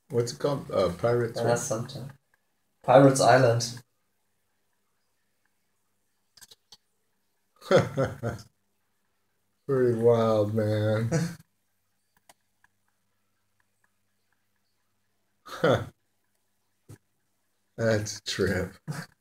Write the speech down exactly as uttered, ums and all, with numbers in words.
What's it called? Uh, Pirates. Uh, sometime. Pirates Island. What? Pretty wild, man. That's a trip.